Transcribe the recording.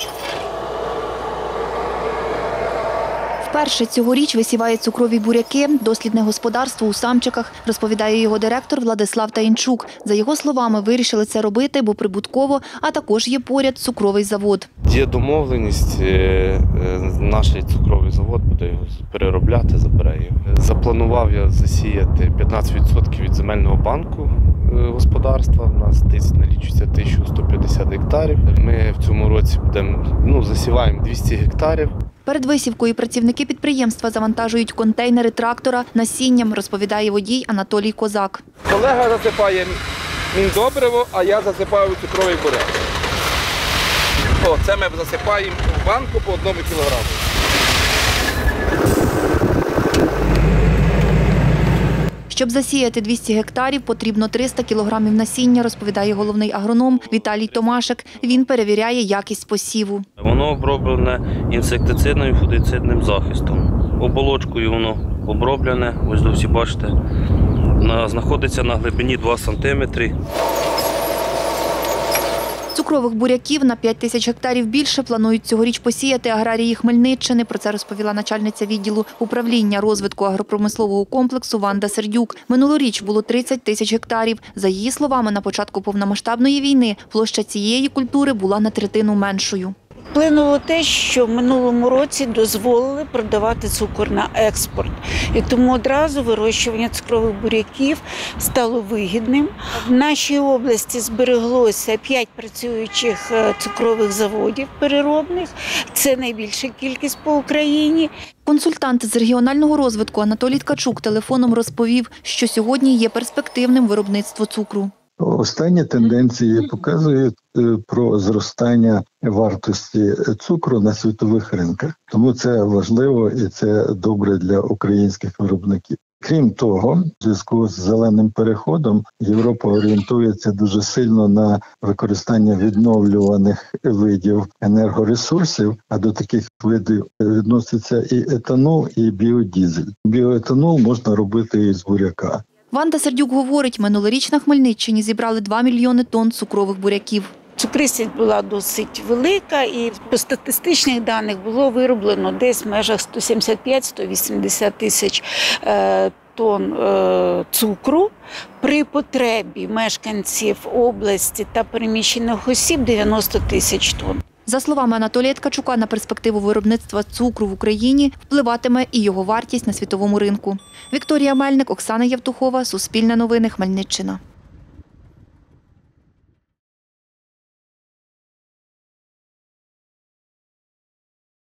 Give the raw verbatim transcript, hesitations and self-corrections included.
Вперше цьогоріч висіває цукрові буряки дослідне господарство у Самчиках, розповідає його директор Владислав Таїнчук. За його словами, вирішили це робити, бо прибутково, а також є поряд цукровий завод. Є домовленість, наш цукровий завод буде його переробляти, забере його. Запланував я засіяти п'ятнадцять відсотків від земельного банку господарства. У нас налічується тисяча сто п'ятдесят гектарів. Ми в цьому році будемо, ну, засіваємо двісті гектарів. Перед висівкою працівники підприємства завантажують контейнери трактора насінням, розповідає водій Анатолій Козак. Колега засипає міндобриво, а я засипаю цукровий буряк. О, це ми засипаємо в банку по одному кілограму. Щоб засіяти двісті гектарів, потрібно триста кілограмів насіння, розповідає головний агроном Віталій Томашик. Він перевіряє якість посіву. Воно оброблене інсектицидним і фунгицидним захистом. Оболочкою воно оброблене, ось всі бачите, знаходиться на глибині два сантиметри. Цукрових буряків на п'ять тисяч гектарів більше планують цьогоріч посіяти аграрії Хмельниччини. Про це розповіла начальниця відділу управління розвитку агропромислового комплексу Ванда Сердюк. Минулоріч було тридцять тисяч гектарів. За її словами, на початку повномасштабної війни площа цієї культури була на третину меншою. Вплинуло те, що в минулому році дозволили продавати цукор на експорт. І тому одразу вирощування цукрових буряків стало вигідним. В нашій області збереглося п'ять працюючих цукрових заводів переробних. Це найбільша кількість по Україні. Консультант з регіонального розвитку Анатолій Ткачук телефоном розповів, що сьогодні є перспективним виробництво цукру. Останні тенденції показують про зростання вартості цукру на світових ринках. Тому це важливо і це добре для українських виробників. Крім того, в зв'язку з зеленим переходом Європа орієнтується дуже сильно на використання відновлюваних видів енергоресурсів, а до таких видів відноситься і етанол, і біодізель. Біоетанол можна робити із буряка. Ванда Сердюк говорить, минулоріч на Хмельниччині зібрали два мільйони тонн цукрових буряків. Цукристість була досить велика і по статистичних даних було вироблено десь в межах сто сімдесят п'ять - сто вісімдесят тисяч тонн цукру. При потребі мешканців області та переміщених осіб дев'яносто тисяч тонн. За словами Анатолія Ткачука, на перспективу виробництва цукру в Україні впливатиме і його вартість на світовому ринку. Вікторія Мельник, Оксана Євтухова, Суспільне новини, Хмельниччина.